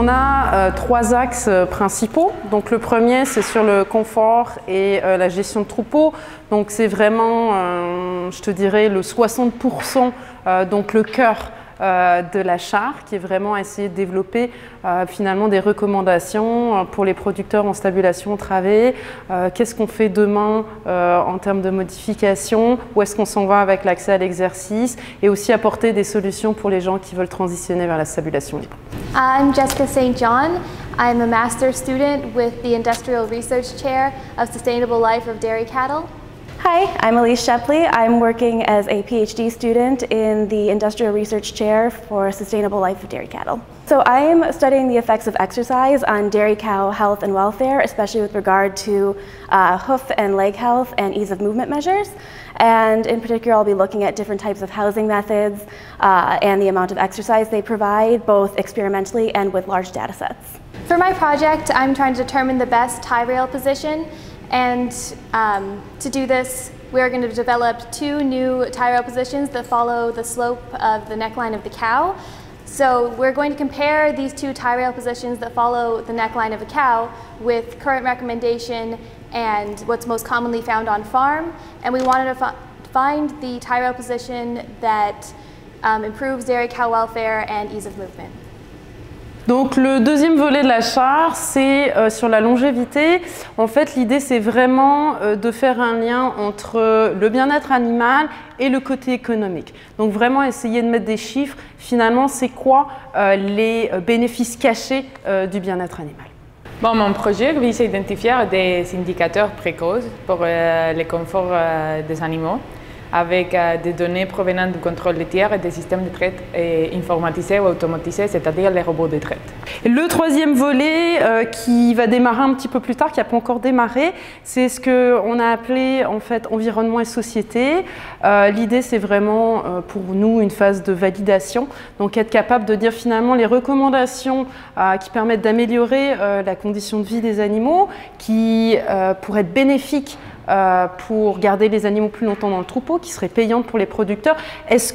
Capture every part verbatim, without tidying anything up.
on a euh, trois axes euh, principaux. Donc le premier, c'est sur le confort et euh, la gestion de troupeaux. Donc c'est vraiment, euh, je te dirais, le soixante pour cent, euh, donc le cœur euh, de la charte, qui est vraiment essayer de développer euh, finalement des recommandations euh, pour les producteurs en stabulation travée. Euh, Qu'est-ce qu'on fait demain euh, en termes de modification? Où est-ce qu'on s'en va avec l'accès à l'exercice? Et aussi apporter des solutions pour les gens qui veulent transitionner vers la stabulation libre. I'm Jessica Saint John. I'm a master's student with the Industrial Research Chair of Sustainable Life of Dairy Cattle. Hi, I'm Elise Shepley. I'm working as a PhD student in the Industrial Research Chair for Sustainable Life of Dairy Cattle. So I'm studying the effects of exercise on dairy cow health and welfare, especially with regard to uh, hoof and leg health and ease of movement measures. And in particular, I'll be looking at different types of housing methods uh, and the amount of exercise they provide, both experimentally and with large data sets. For my project, I'm trying to determine the best tie rail position. And um, to do this, we're going to develop two new tie rail positions that follow the slope of the neckline of the cow. So we're going to compare these two tie rail positions that follow the neckline of a cow with current recommendation and what's most commonly found on farm. And we wanted to fi find the tie rail position that um, improves dairy cow welfare and ease of movement. Donc le deuxième volet de la charte, c'est euh, sur la longévité. En fait, l'idée, c'est vraiment euh, de faire un lien entre le bien-être animal et le côté économique. Donc vraiment essayer de mettre des chiffres. Finalement, c'est quoi euh, les bénéfices cachés euh, du bien-être animal? Bon, mon projet vise à identifier des indicateurs précoces pour euh, le confort euh, des animaux, avec euh, des données provenant du contrôle laitier et des systèmes de traite euh, informatisés ou automatisés, c'est-à-dire les robots de traite. Le troisième volet euh, qui va démarrer un petit peu plus tard, qui n'a pas encore démarré, c'est ce qu'on a appelé en fait environnement et société. Euh, L'idée, c'est vraiment euh, pour nous une phase de validation, donc être capable de dire finalement les recommandations euh, qui permettent d'améliorer euh, la condition de vie des animaux, qui euh, pourraient être bénéfiques Euh, pour garder les animaux plus longtemps dans le troupeau, qui serait payante pour les producteurs. Est-ce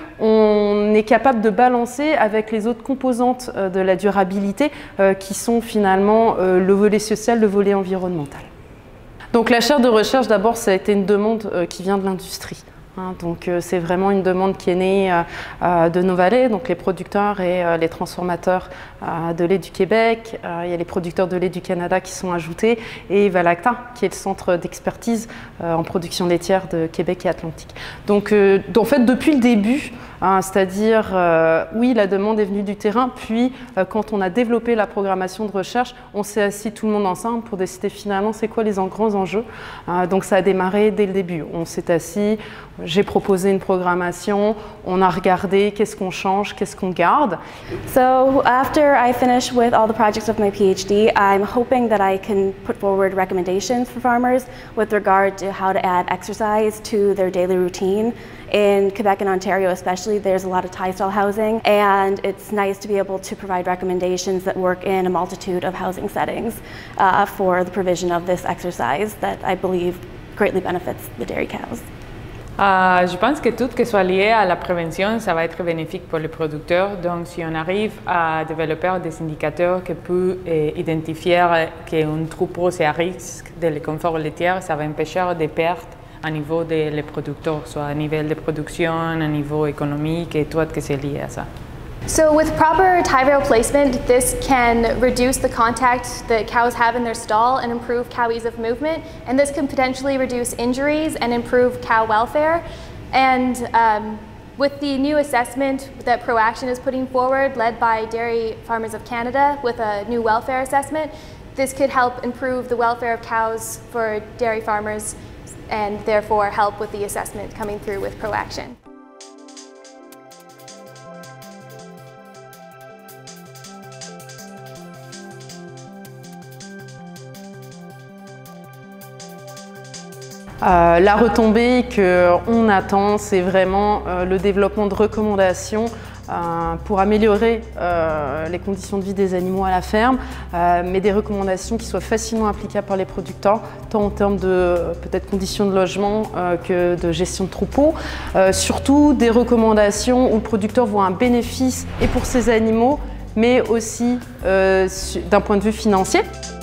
qu'on est capable de balancer avec les autres composantes euh, de la durabilité euh, qui sont finalement euh, le volet social, le volet environnemental? Donc la chaire de recherche, d'abord, ça a été une demande euh, qui vient de l'industrie. Hein, donc euh, c'est vraiment une demande qui est née euh, euh, de nos vallées, donc les producteurs et euh, les transformateurs euh, de lait du Québec. Euh, il y a les producteurs de lait du Canada qui sont ajoutés et Valacta, qui est le centre d'expertise euh, en production laitière de Québec et Atlantique. Donc euh, en fait depuis le début, hein, c'est-à-dire euh, oui, la demande est venue du terrain, puis euh, quand on a développé la programmation de recherche, on s'est assis tout le monde ensemble pour décider finalement c'est quoi les en grands enjeux. Euh, donc ça a démarré dès le début. On s'est assis, j'ai proposé une programmation, on a regardé qu'est-ce qu'on change, qu'est-ce qu'on garde. So after I finish with all the projects of my PhD, I'm hoping that I can put forward recommendations for farmers with regard to how to add exercise to their daily routine. In Quebec and Ontario especially, there's a lot of tie-stall housing, and it's nice to be able to provide recommendations that work in a multitude of housing settings uh, for the provision of this exercise that I believe greatly benefits the dairy cows. Euh, je pense que tout ce qui soit lié à la prévention, ça va être bénéfique pour les producteurs. Donc, si on arrive à développer des indicateurs qui peuvent euh, identifier qu'un troupeau est à risque de le confort laitier, ça va empêcher des pertes à niveau des producteurs, soit à niveau de production, à niveau économique et tout ce qui est lié à ça. So with proper tie rail placement, this can reduce the contact that cows have in their stall and improve cow ease of movement. And this can potentially reduce injuries and improve cow welfare. And um, with the new assessment that ProAction is putting forward, led by Dairy Farmers of Canada with a new welfare assessment, this could help improve the welfare of cows for dairy farmers and therefore help with the assessment coming through with ProAction. Euh, la retombée qu'on attend, c'est vraiment euh, le développement de recommandations euh, pour améliorer euh, les conditions de vie des animaux à la ferme, euh, mais des recommandations qui soient facilement applicables par les producteurs, tant en termes de euh, peut-être conditions de logement euh, que de gestion de troupeaux. Euh, surtout des recommandations où le producteur voit un bénéfice et pour ses animaux mais aussi euh, d'un point de vue financier.